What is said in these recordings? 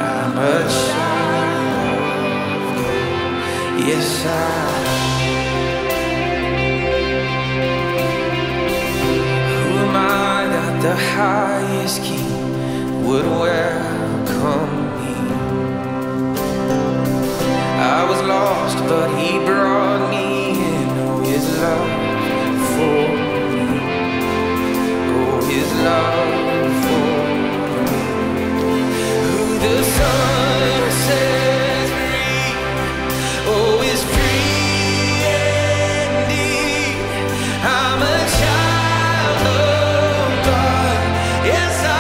I'm a child of God. Yes, I Who am I that the highest King would welcome me? I was lost, but He brought me in. Oh, His love for me. Oh, His love for me. Who the Son sets free, oh, is free indeed. I'm a child of God. Yes, I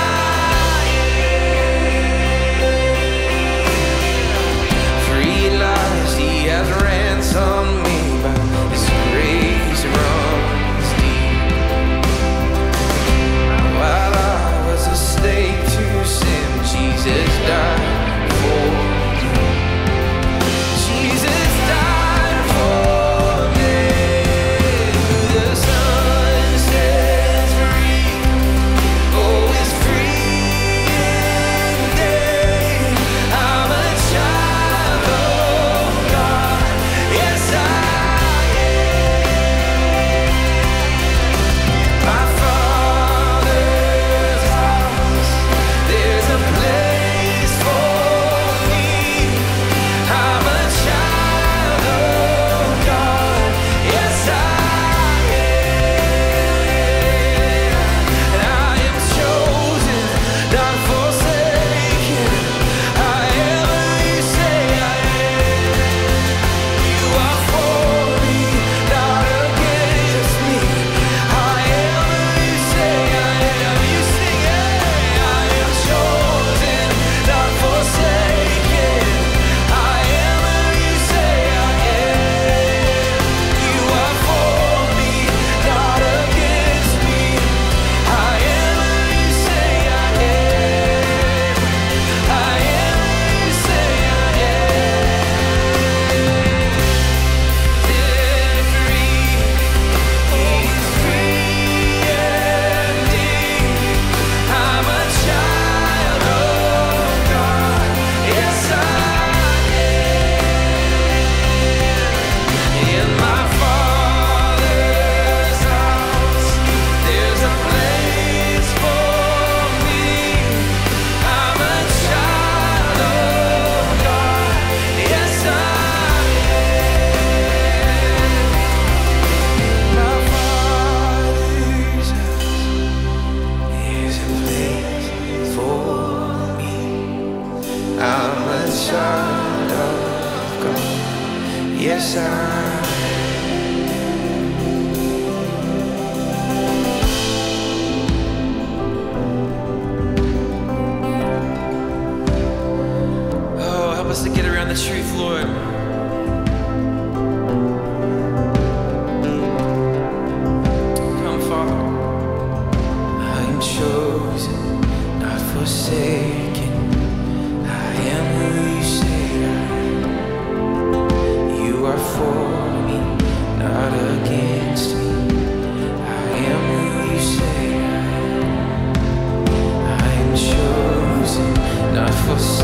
has ransomed me by His grace runs deep. While I was a slave to sin, Jesus died for me. Jesus died for me. Who the Son sets free, oh, is free indeed. I'm a child of Yes, I am. My Father's house, there's a place for me. I'm a child of God. Yes, I am. And I am chosen, not forsaken. I am who You say I am. You are for me, not against me. I am who You say I am. You sing it. I am chosen, not forsaken. I am who You say I am. You are for me, not against me. I am who You say I am. I am who You say I am. Set free, He's free indeed. I'm a child of God. Yes, I am. In my Father's house, there's a place for me. I'm a child of God. Yes, I am. My Father's house, there's a place for me. I'm a child of God. Yes, I am. Oh, help us to get around the truth, Lord. Come, Father. I'm chosen, not forsaken. I am who You say I am. You are for me, not against me. I am who You say I am. I am chosen, not forsaken.